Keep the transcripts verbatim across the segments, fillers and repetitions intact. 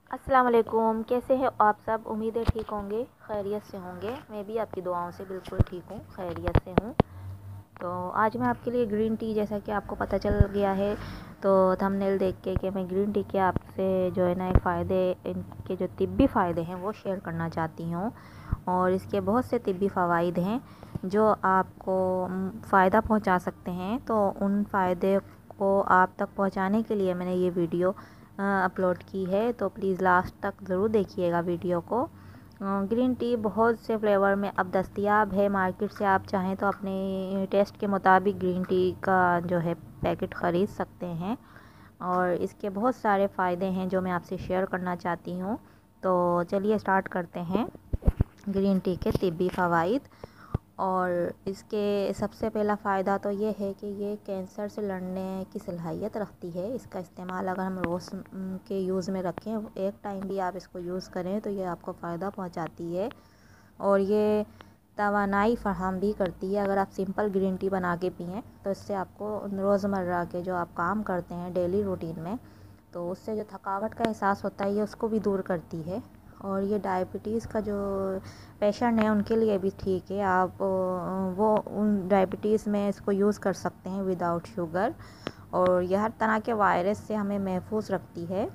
السلام علیکم، کیسے ہیں آپ سب؟ امید ہے ٹھیک ہوں گے، خیریت سے ہوں گے۔ میں بھی آپ کی دعاؤں سے بالکل ٹھیک ہوں، خیریت سے ہوں۔ تو آج میں آپ کے لیے گرین ٹی، جیسا کہ آپ کو پتہ چل گیا ہے تو تھمبنیل دیکھ کے کہ میں گرین ٹی کے آپ سے جو ہے نا ایک فائدے، ان کے جو طبی فائدے ہیں وہ شیئر کرنا چاہتی ہوں۔ اور اس کے بہت سے طبی فوائد ہیں جو آپ کو فائدہ پہنچا سکتے ہیں، تو ان فائدے کو آپ تک پہنچانے کے لیے میں نے یہ ویڈیو اپلوڈ کی ہے، تو پلیز لاسٹ تک ضرور دیکھیے گا ویڈیو کو۔ گرین ٹی بہت سے فلیور میں اب دستیاب ہے مارکیٹ سے، آپ چاہیں تو اپنے ٹیسٹ کے مطابق گرین ٹی کا جو ہے پیکٹ خرید سکتے ہیں، اور اس کے بہت سارے فائدے ہیں جو میں آپ سے شیئر کرنا چاہتی ہوں۔ تو چلیے سٹارٹ کرتے ہیں گرین ٹی کے طبی فوائد۔ اور اس کے سب سے پہلا فائدہ تو یہ ہے کہ یہ کینسر سے لڑنے کی صلاحیت رکھتی ہے۔ اس کا استعمال اگر ہم روز کے یوز میں رکھیں، ایک ٹائم بھی آپ اس کو یوز کریں تو یہ آپ کو فائدہ پہنچاتی ہے، اور یہ توانائی فراہم بھی کرتی ہے۔ اگر آپ سمپل گرین ٹی بنا کے پئیں تو اس سے آپ کو روزمرہ کے جو آپ کام کرتے ہیں ڈیلی روٹین میں، تو اس سے جو تھکاوٹ کا احساس ہوتا ہے یہ اس کو بھی دور کرتی ہے۔ اور یہ ڈائبٹیز کا جو پیشنٹ ہیں ان کے لیے بھی ٹھیک ہے، آپ وہ ان ڈائبٹیز میں اس کو یوز کر سکتے ہیں ود آؤٹ شوگر، اور یہ ہر طرح کے وائرس سے ہمیں محفوظ رکھتی ہے۔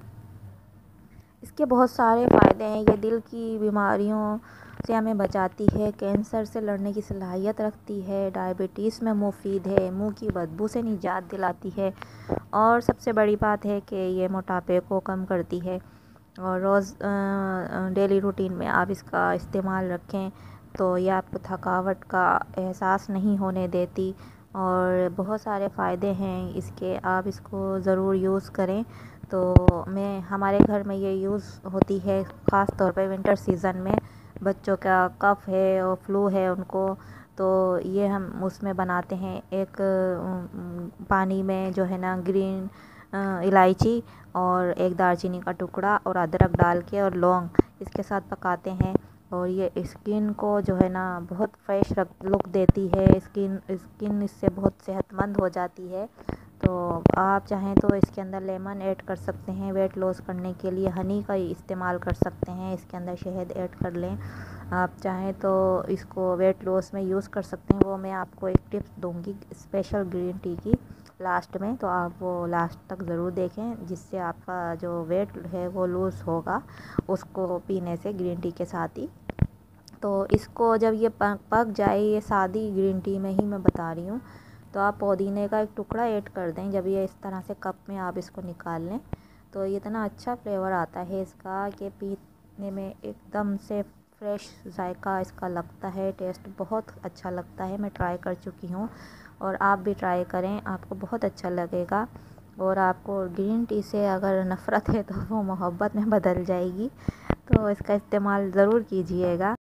اس کے بہت سارے فائدے ہیں، یہ دل کی بیماریوں سے ہمیں بچاتی ہے، کینسر سے لڑنے کی صلاحیت رکھتی ہے، ڈائبٹیز میں مفید ہے، منہ کی بدبو سے نجات دلاتی ہے، اور سب سے بڑی بات ہے کہ یہ موٹاپے کو کم کرتی ہے۔ اور روز ڈیلی روٹین میں آپ اس کا استعمال رکھیں تو یہ آپ کو تھکاوٹ کا احساس نہیں ہونے دیتی، اور بہت سارے فائدے ہیں اس کے، آپ اس کو ضرور یوز کریں۔ تو میں ہمارے گھر میں یہ یوز ہوتی ہے خاص طور پہ ونٹر سیزن میں، بچوں کا کف ہے اور فلو ہے ان کو، تو یہ ہم اس میں بناتے ہیں ایک پانی میں جو ہے نا گرین الائچی اور ایک دار چینی کا ٹکڑا اور ادرک ڈال کے اور لونگ اس کے ساتھ پکاتے ہیں، اور یہ اسکن کو جو ہے نا بہت فریش لک دیتی ہے، اسکن اسکن اس سے بہت صحت مند ہو جاتی ہے۔ تو آپ چاہیں تو اس کے اندر لیمن ایڈ کر سکتے ہیں، ویٹ لاس کرنے کے لیے ہنی کا استعمال کر سکتے ہیں، اس کے اندر شہد ایڈ کر لیں۔ آپ چاہیں تو اس کو ویٹ لاس میں یوز کر سکتے ہیں، وہ میں آپ کو ایک ٹپس دوں گی اسپیشل گرین ٹی کی لاسٹ میں، تو آپ وہ لاسٹ تک ضرور دیکھیں، جس سے آپ کا جو ویٹ ہے وہ لوز ہوگا اس کو پینے سے گرین ٹی کے ساتھ ہی۔ تو اس کو جب یہ پک جائے، یہ سادی گرین ٹی میں ہی میں بتا رہی ہوں، تو آپ پودینے کا ایک ٹکڑا ایڈ کر دیں، جب یہ اس طرح سے کپ میں آپ اس کو نکال لیں تو اتنا اچھا فلیور آتا ہے اس کا کہ پینے میں ایک دم سے فریش ذائقہ اس کا لگتا ہے، ٹیسٹ بہت اچھا لگتا ہے، میں ٹرائی کر چکی ہوں، اور آپ بھی ٹرائی کریں، آپ کو بہت اچھا لگے گا۔ اور آپ کو گرین ٹی سے اگر نفرت ہے تو وہ محبت میں بدل جائے گی، تو اس کا استعمال ضرور کیجیے گا۔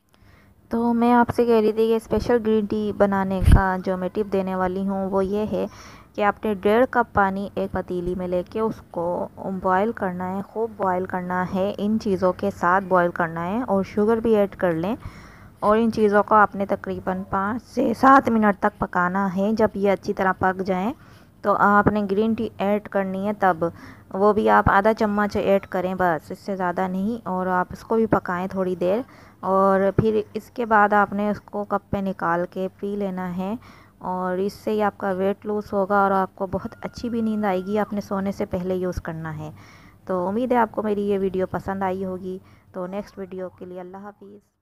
تو میں آپ سے کہہ رہی تھی کہ اسپیشل گرین ٹی بنانے کا جو میں ٹپ دینے والی ہوں وہ یہ ہے کہ آپ نے ڈیڑھ کپ پانی ایک پتیلی میں لے کے اس کو بوائل کرنا ہے، خوب بوائل کرنا ہے، ان چیزوں کے ساتھ بوائل کرنا ہے، اور شوگر بھی ایڈ کر لیں، اور ان چیزوں کو آپ نے تقریباً پانچ سے سات منٹ تک پکانا ہے۔ جب یہ اچھی طرح پک جائیں تو آپ نے گرین ٹی ایڈ کرنی ہے، تب وہ بھی آپ آدھا چمچ ایڈ کریں بس، اس سے زیادہ نہیں، اور آپ اس کو بھی پکائیں تھوڑی دیر، اور پھر اس کے بعد آپ نے اس کو کپ پہ نکال کے پی لینا ہے، اور اس سے ہی آپ کا ویٹ لوس ہوگا، اور آپ کو بہت اچھی بھی نیند آئے گی۔ آپ نے سونے سے پہلے یوز کرنا ہے۔ تو امید ہے آپ کو میری یہ ویڈیو پسند آئی ہوگی، تو نیکسٹ ویڈیو کے لیے اللہ حافظ۔